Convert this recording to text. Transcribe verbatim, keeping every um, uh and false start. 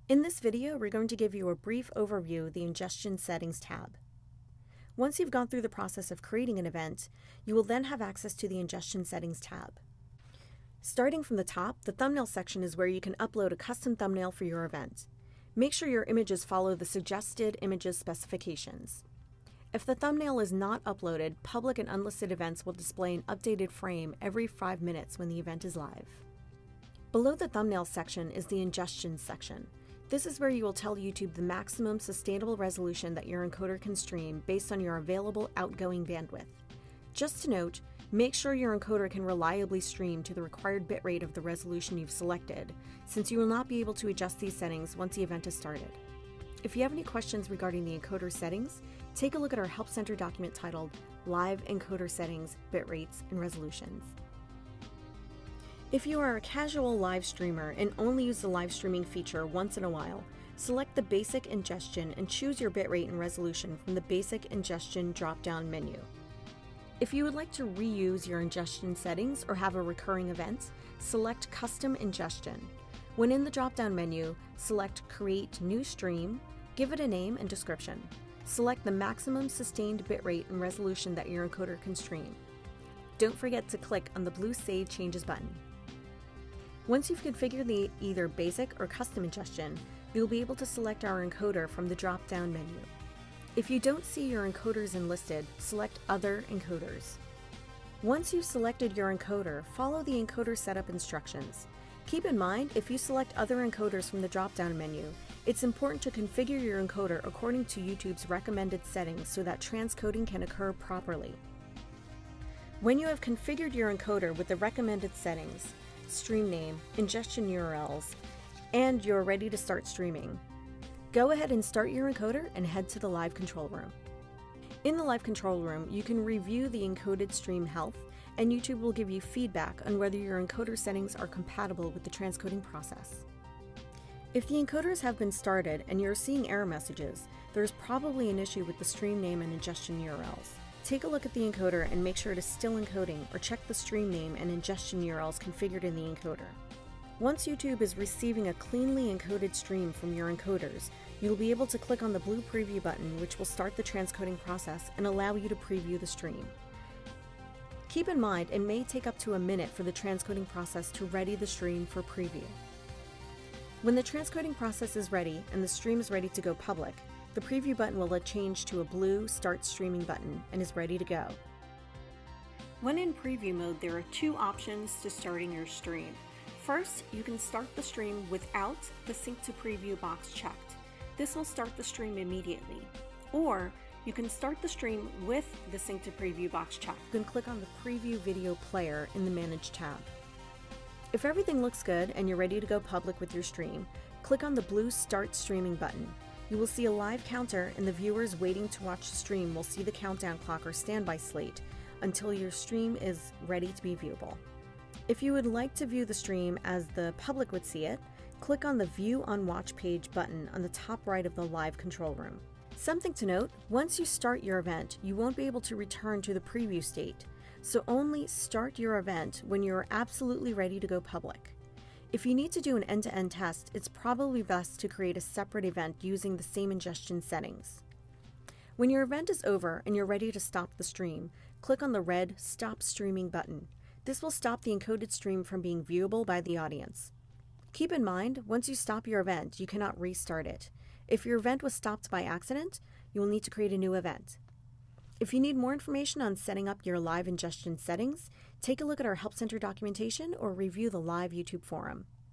In this video, we're going to give you a brief overview of the Ingestion Settings tab. Once you've gone through the process of creating an event, you will then have access to the Ingestion Settings tab. Starting from the top, the thumbnail section is where you can upload a custom thumbnail for your event. Make sure your images follow the suggested images specifications. If the thumbnail is not uploaded, public and unlisted events will display an updated frame every five minutes when the event is live. Below the thumbnail section is the Ingestion section. This is where you will tell YouTube the maximum sustainable resolution that your encoder can stream based on your available outgoing bandwidth. Just to note, make sure your encoder can reliably stream to the required bitrate of the resolution you've selected, since you will not be able to adjust these settings once the event is started. If you have any questions regarding the encoder settings, take a look at our Help Center document titled Live Encoder Settings, Bitrates, and Resolutions. If you are a casual live streamer and only use the live streaming feature once in a while, select the Basic Ingestion and choose your bitrate and resolution from the Basic Ingestion drop-down menu. If you would like to reuse your ingestion settings or have a recurring event, select Custom Ingestion. When in the drop-down menu, select Create New Stream, give it a name and description. Select the maximum sustained bitrate and resolution that your encoder can stream. Don't forget to click on the blue Save Changes button. Once you've configured the either basic or custom ingestion, you'll be able to select our encoder from the drop-down menu. If you don't see your encoders enlisted, select Other Encoders. Once you've selected your encoder, follow the encoder setup instructions. Keep in mind, if you select other encoders from the drop-down menu, it's important to configure your encoder according to YouTube's recommended settings so that transcoding can occur properly. When you have configured your encoder with the recommended settings, stream name, ingestion U R Ls, and you're ready to start streaming, go ahead and start your encoder and head to the live control room. In the live control room, you can review the encoded stream health, and YouTube will give you feedback on whether your encoder settings are compatible with the transcoding process. If the encoders have been started and you're seeing error messages, there's probably an issue with the stream name and ingestion U R Ls. Take a look at the encoder and make sure it is still encoding, or check the stream name and ingestion U R Ls configured in the encoder. Once YouTube is receiving a cleanly encoded stream from your encoders, you'll be able to click on the blue preview button, which will start the transcoding process and allow you to preview the stream. Keep in mind, it may take up to a minute for the transcoding process to ready the stream for preview. When the transcoding process is ready and the stream is ready to go public, the preview button will change to a blue Start Streaming button and is ready to go. When in preview mode, there are two options to starting your stream. First, you can start the stream without the Sync to Preview box checked. This will start the stream immediately. Or, you can start the stream with the Sync to Preview box checked. You can click on the Preview Video Player in the Manage tab. If everything looks good and you're ready to go public with your stream, click on the blue Start Streaming button. You will see a live counter, and the viewers waiting to watch the stream will see the countdown clock or standby slate until your stream is ready to be viewable. If you would like to view the stream as the public would see it, click on the View on Watch Page button on the top right of the live control room. Something to note, once you start your event, you won't be able to return to the preview state, so only start your event when you are absolutely ready to go public. If you need to do an end-to-end test, it's probably best to create a separate event using the same ingestion settings. When your event is over and you're ready to stop the stream, click on the red Stop Streaming button. This will stop the encoded stream from being viewable by the audience. Keep in mind, once you stop your event, you cannot restart it. If your event was stopped by accident, you will need to create a new event. If you need more information on setting up your live ingestion settings, take a look at our Help Center documentation or review the live YouTube forum.